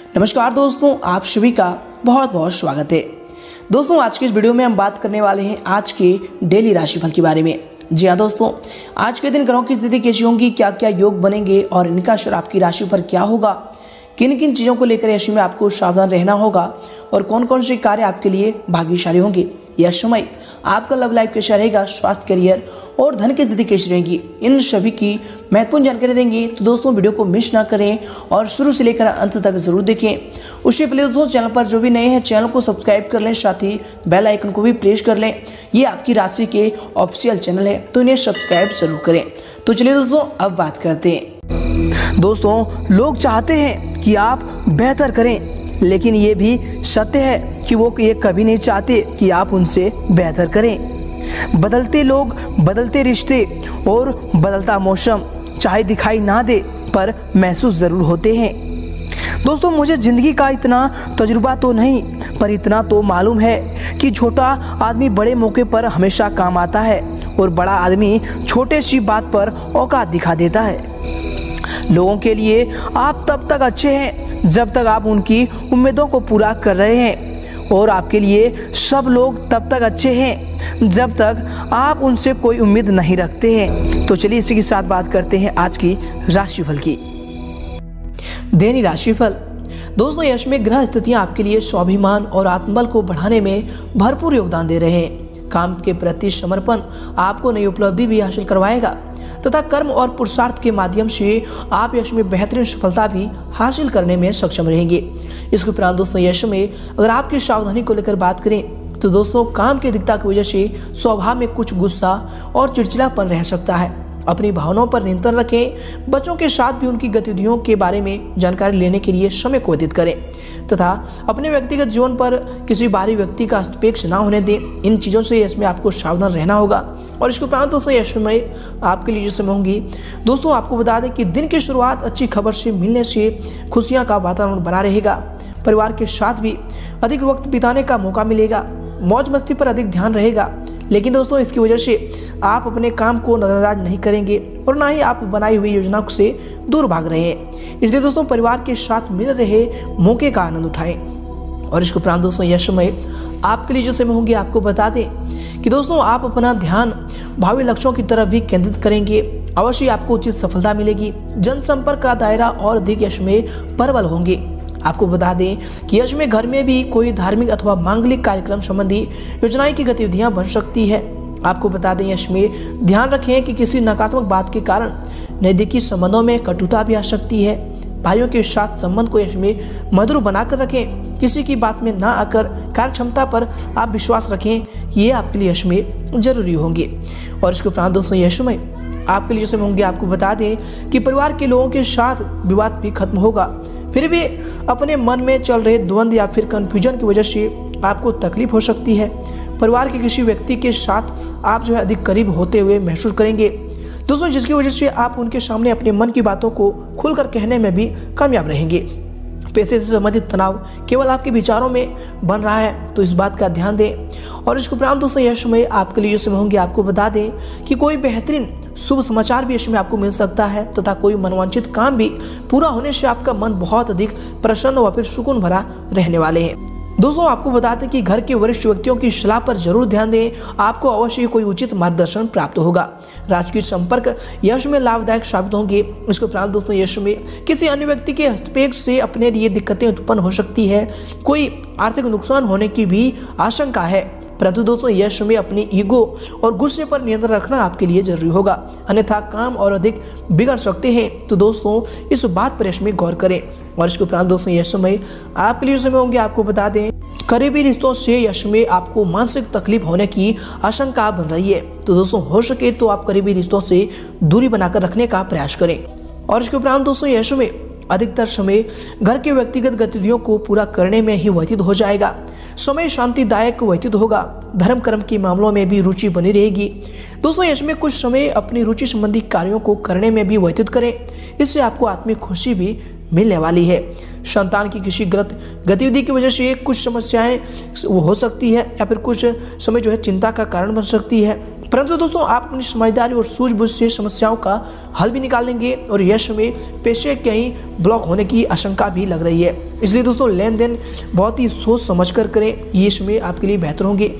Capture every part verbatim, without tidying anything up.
नमस्कार दोस्तों, आप सभी का बहुत बहुत स्वागत है। दोस्तों, आज के इस वीडियो में हम बात करने वाले हैं आज के डेली राशिफल के बारे में। जी हाँ दोस्तों, आज के दिन ग्रहों की स्थिति कैसी होंगी, क्या क्या योग बनेंगे और इनका असर आपकी राशि पर क्या होगा, किन किन चीज़ों को लेकर राशि में आपको सावधान रहना होगा और कौन कौन से कार्य आपके लिए भाग्यशाली होंगे। यह समय आपका लव लाइफ कैसा रहेगा, स्वास्थ्य, करियर और धन की स्थिति कैसी रहेगी, इन सभी की महत्वपूर्ण जानकारी देंगे। तो दोस्तों, वीडियो को मिस ना करें और शुरू से लेकर अंत तक जरूर देखें। उससे पहले दोस्तों, चैनल पर जो भी नए हैं चैनल को सब्सक्राइब कर लें, साथ ही बेल आइकन को भी प्रेस कर लें। ये आपकी राशि के ऑफिशियल चैनल है, तो इन्हें सब्सक्राइब जरूर करें। तो चलिए दोस्तों, अब बात करते हैं। दोस्तों, लोग चाहते हैं कि आप बेहतर करें, लेकिन ये भी सत्य है कि वो ये कभी नहीं चाहते कि आप उनसे बेहतर करें। बदलते लोग, बदलते रिश्ते और बदलता मौसम चाहे दिखाई ना दे पर महसूस ज़रूर होते हैं। दोस्तों, मुझे ज़िंदगी का इतना तजुर्बा तो नहीं, पर इतना तो मालूम है कि छोटा आदमी बड़े मौके पर हमेशा काम आता है और बड़ा आदमी छोटे सी बात पर औकात दिखा देता है। लोगों के लिए आप तब तक अच्छे हैं जब तक आप उनकी उम्मीदों को पूरा कर रहे हैं, और आपके लिए सब लोग तब तक अच्छे हैं जब तक आप उनसे कोई उम्मीद नहीं रखते हैं। तो चलिए इसी के साथ बात करते हैं आज की राशिफल की। दैनिक राशिफल। दोस्तों, यश में ग्रह स्थितियां आपके लिए स्वाभिमान और आत्मबल को बढ़ाने में भरपूर योगदान दे रहे हैं। काम के प्रति समर्पण आपको नई उपलब्धि भी हासिल करवाएगा तथा कर्म और पुरुषार्थ के माध्यम से आप यश में बेहतरीन सफलता भी हासिल करने में सक्षम रहेंगे। इसके उपरांत दोस्तों, यश में अगर आपकी सावधानी को लेकर बात करें तो दोस्तों, काम की अधिकता की वजह से स्वभाव में कुछ गुस्सा और चिड़चिड़ापन रह सकता है। अपनी भावनाओं पर नियंत्रण रखें। बच्चों के साथ भी उनकी गतिविधियों के बारे में जानकारी लेने के लिए समय को व्यतीत करें तथा अपने व्यक्तिगत जीवन पर किसी बाहरी व्यक्ति का हस्तक्षेप न होने दें। इन चीज़ों से यश में आपको सावधान रहना होगा। और इसके उपरांत दोस्तों, यश में आपके लिए जो समय होंगी, दोस्तों आपको बता दें कि दिन की शुरुआत अच्छी खबर से मिलने से खुशियाँ का वातावरण बना रहेगा। परिवार के साथ भी अधिक वक्त बिताने का मौका मिलेगा। मौज मस्ती पर अधिक ध्यान रहेगा, लेकिन दोस्तों इसकी वजह से आप अपने काम को नजरअंदाज नहीं करेंगे और ना ही आप बनाई हुई योजना से दूर भाग रहे हैं। इसलिए दोस्तों, परिवार के साथ मिल रहे मौके का आनंद उठाएं। और इसके उपरांत दोस्तों, यह समय आपके लिए जो समय होंगे, आपको बता दें कि दोस्तों आप अपना ध्यान भावी लक्ष्यों की तरफ भी केंद्रित करेंगे। अवश्य आपको उचित सफलता मिलेगी। जनसंपर्क का दायरा और अधिक यश में प्रबल होंगे। आपको बता दें कि यश में घर में भी कोई धार्मिक अथवा मांगलिक कार्यक्रम संबंधी योजनाएं की गतिविधियां बन सकती है। आपको बता दें, यश में ध्यान रखें कि किसी नकारात्मक बात के कारण नजदीकी संबंधों में कटुता भी आ सकती है। भाइयों के साथ संबंध को यश में मधुर बनाकर रखें। किसी की बात में ना आकर कार्य क्षमता पर आप विश्वास रखें, ये आपके लिए यश में जरूरी होंगे। और इसके उपरांत दोस्तों, यश में आपके लिए जैसे होंगे, आपको बता दें कि परिवार के लोगों के साथ विवाद भी खत्म होगा। फिर भी अपने मन में चल रहे द्वंद्व या फिर कन्फ्यूजन की वजह से आपको तकलीफ हो सकती है। परिवार के किसी व्यक्ति के साथ आप जो है अधिक करीब होते हुए महसूस करेंगे दोस्तों, जिसकी वजह से आप उनके सामने अपने मन की बातों को खुलकर कहने में भी कामयाब रहेंगे। पैसे से संबंधित तनाव केवल आपके विचारों में बन रहा है, तो इस बात का ध्यान दें। और इसके उपरांत दोस्तों, यह समय आपके लिए समय होंगे, आपको बता दें कि कोई बेहतरीन शुभ समाचार भी इसमें आपको मिल सकता है तथा कोई मनवांछित काम भी पूरा होने से आपका मन बहुत अधिक प्रसन्न व फिर सुकून भरा रहने वाले हैं। दोस्तों, आपको बता दें कि घर के वरिष्ठ व्यक्तियों की सलाह पर जरूर ध्यान दें। आपको अवश्य कोई उचित मार्गदर्शन प्राप्त होगा। राजकीय संपर्क यश में लाभदायक साबित होंगे। इसके उपरांत दोस्तों, यश में किसी अन्य व्यक्ति के हस्तक्षेप से अपने लिए दिक्कतें उत्पन्न हो सकती है। कोई आर्थिक नुकसान होने की भी आशंका है, परंतु दोस्तों यश में अपनी ईगो और गुस्से पर नियंत्रण रखना आपके लिए जरूरी होगा, अन्यथा काम और अधिक बिगड़ सकते हैं। तो दोस्तों इस बात पर यश में गौर करें। और इसके उपरांत दोस्तों, यश समय आपके लिए समय होंगे, आपको बता दें करीबी रिश्तों से यश में आपको मानसिक तकलीफ होने की आशंका बन रही है। तो दोस्तों हो सके तो आप करीबी रिश्तों से दूरी बनाकर रखने का प्रयास करें। और इसके उपरांत दोस्तों, यश में अधिकतर समय घर के व्यक्तिगत गतिविधियों को पूरा करने में ही व्यतीत हो जाएगा। समय शांतिदायक व्यतीत होगा। धर्म कर्म के मामलों में भी रुचि बनी रहेगी। दोस्तों, इसमें कुछ समय अपनी रुचि संबंधी कार्यों को करने में भी व्यतीत करें। इससे आपको आत्मिक खुशी भी मिलने वाली है। संतान की किसी गलत गतिविधि की वजह से कुछ समस्याएं वो हो सकती है या फिर कुछ समय जो है चिंता का कारण बन सकती है, परंतु दोस्तों आप अपनी समझदारी और सूझबूझ से समस्याओं का हल भी निकाल लेंगे और यह समय पैसे कहीं ब्लॉक होने की आशंका भी लग रही है। इसलिए दोस्तों लेन देन बहुत ही सोच समझ कर करें, ये समय आपके लिए बेहतर होंगे।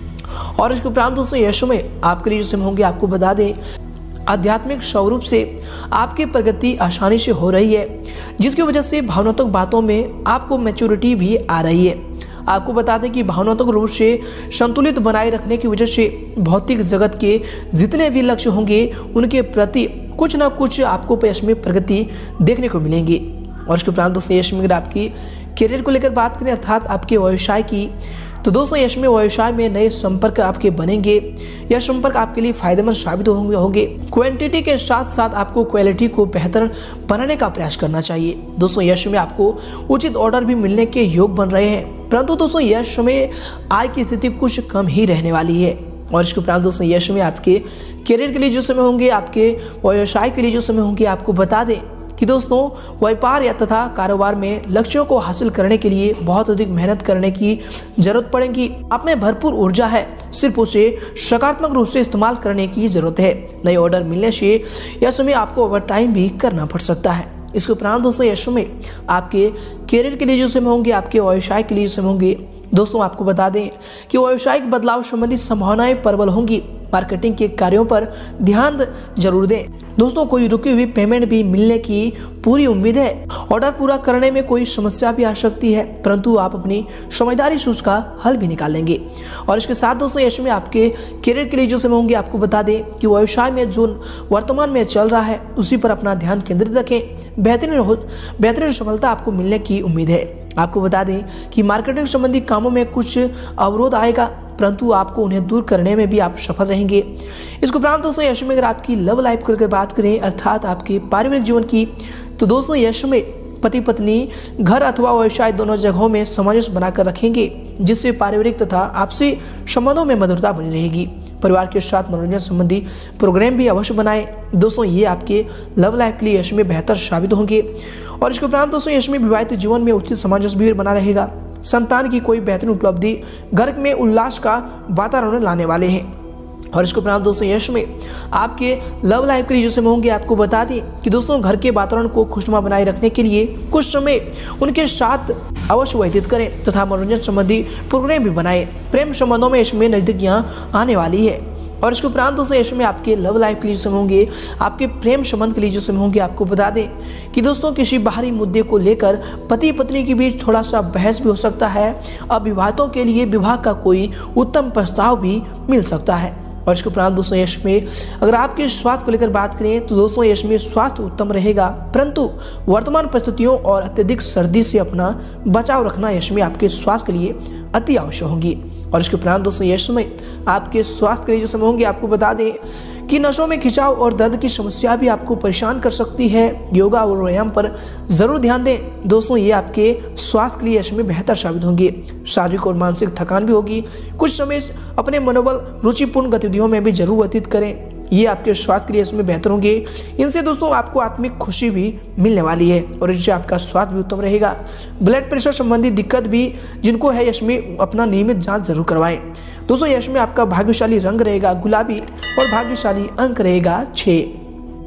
और इसके उपरांत दोस्तों यह समय आपके लिए जो समय होंगे, आपको बता दें आध्यात्मिक स्वरूप से आपकी प्रगति आसानी से हो रही है, जिसकी वजह से भावनात्मक बातों में आपको मैच्योरिटी भी आ रही है। आपको बता दें कि भावनात्मक रूप से संतुलित बनाए रखने की वजह से भौतिक जगत के जितने भी लक्ष्य होंगे उनके प्रति कुछ ना कुछ आपको यश में प्रगति देखने को मिलेंगी। और इसके उपरांत दोस्तों यश में अगर आपकी करियर को लेकर बात करें अर्थात आपके व्यवसाय की, तो दोस्तों यश में व्यवसाय में नए संपर्क आपके बनेंगे। यह संपर्क आपके लिए फायदेमंद साबित होंगे होंगे क्वांटिटी के साथ साथ आपको क्वालिटी को बेहतर बनाने का प्रयास करना चाहिए। दोस्तों यश में आपको उचित ऑर्डर भी मिलने के योग बन रहे हैं, परंतु दोस्तों यश में आय की स्थिति कुछ कम ही रहने वाली है। और इसके उपरांत दोस्तों यश में आपके करियर के लिए जो समय होंगे, आपके व्यवसाय के लिए जो समय होंगे, आपको बता दें कि दोस्तों व्यापार या तथा कारोबार में लक्ष्यों को हासिल करने के लिए बहुत अधिक मेहनत करने की जरूरत पड़ेगी। आप में भरपूर ऊर्जा है, सिर्फ उसे सकारात्मक रूप से इस्तेमाल करने की जरूरत है। नए ऑर्डर मिलने से यह समय आपको ओवर टाइम भी करना पड़ सकता है। इसके उपरांत दोस्तों यह समय आपके करियर के लिए जो समय होंगे, आपके व्यवसाय के लिए जो समय होंगे, दोस्तों आपको बता दें कि व्यावसायिक बदलाव संबंधी संभावनाएं प्रबल होंगी। मार्केटिंग के कार्यों पर ध्यान जरूर दें। दोस्तों कोई रुकी हुई पेमेंट भी मिलने की पूरी उम्मीद है। ऑर्डर पूरा करने में कोई समस्या भी आ सकती है, परंतु आप अपनी समझदारी से उसका हल भी निकाल लेंगे। और इसके साथ दोस्तों यश में आपके करियर के लिए जो समय होंगे, आपको बता दें कि व्यवसाय में जो वर्तमान में चल रहा है उसी पर अपना ध्यान केंद्रित रखें। बेहतरीन हो बेहतरीन सफलता आपको मिलने की उम्मीद है। आपको बता दें कि मार्केटिंग संबंधी कामों में कुछ अवरोध आएगा, परंतु आपको उन्हें दूर करने में भी आप सफल रहेंगे। इसके उपरांत दोस्तों यश में अगर आपकी लव लाइफ को लेकर बात करें अर्थात आपके पारिवारिक जीवन की, तो दोस्तों यश में पति पत्नी घर अथवा व्यवसाय दोनों जगहों में सामंजस्य बनाकर रखेंगे, जिससे पारिवारिक तथा आपसी संबंधों में मधुरता बनी रहेगी। परिवार के साथ मनोरंजन संबंधी प्रोग्राम भी अवश्य बनाएं। दोस्तों ये आपके लव लाइफ के लिए यश में बेहतर साबित होंगे। और इसके उपरांत दोस्तों यश में विवाहित जीवन में उचित सामंजस्य भी बना रहेगा। संतान की कोई बेहतरीन उपलब्धि घर में उल्लास का वातावरण लाने वाले हैं। और इसके उपरांत दोस्तों यश में आपके लव लाइफ के लिए जो समय होंगे, आपको बता दें कि दोस्तों घर के वातावरण को खुशनुमा बनाए रखने के लिए कुछ समय उनके साथ अवश्य व्यतीत करें तथा मनोरंजन संबंधी प्रोग्राम भी बनाएं। प्रेम संबंधों में यश में नजदीकियां आने वाली है। और इसके उपरांत दोस्तों यश में आपके लव लाइफ के लिए समय होंगे, आपके प्रेम संबंध के लिए जो समय होंगे, आपको बता दें कि दोस्तों किसी बाहरी मुद्दे को लेकर पति पत्नी के बीच थोड़ा सा बहस भी हो सकता है। अविवाहितों के लिए विवाह का कोई उत्तम प्रस्ताव भी मिल सकता है। और इसके उपरांत दोस्तों यश में अगर आपके स्वास्थ्य को लेकर बात करें तो दोस्तों यश में स्वास्थ्य उत्तम रहेगा, परंतु वर्तमान परिस्थितियों और अत्यधिक सर्दी से अपना बचाव रखना यश में आपके स्वास्थ्य के लिए अति आवश्यक होगी। और इसके उपरांत दोस्तों यश में आपके स्वास्थ्य के लिए जो समय होंगे, आपको बता दें कि नसों में खिंचाव और दर्द की समस्या भी आपको परेशान कर सकती है। योगा और व्यायाम पर जरूर ध्यान दें। दोस्तों ये आपके स्वास्थ्य के लिए यश में बेहतर साबित होंगे। शारीरिक और मानसिक थकान भी होगी। कुछ समय अपने मनोबल रुचिपूर्ण गतिविधियों में भी जरूर व्यतीत करें, ये आपके स्वास्थ्य के लिए इसमें बेहतर होंगे। इनसे दोस्तों आपको आत्मिक खुशी भी मिलने वाली है और इनसे आपका स्वास्थ्य भी उत्तम रहेगा। ब्लड प्रेशर संबंधी दिक्कत भी जिनको है यश में अपना नियमित जांच जरूर करवाएं। दोस्तों यश में आपका भाग्यशाली रंग रहेगा गुलाबी और भाग्यशाली अंक रहेगा छः।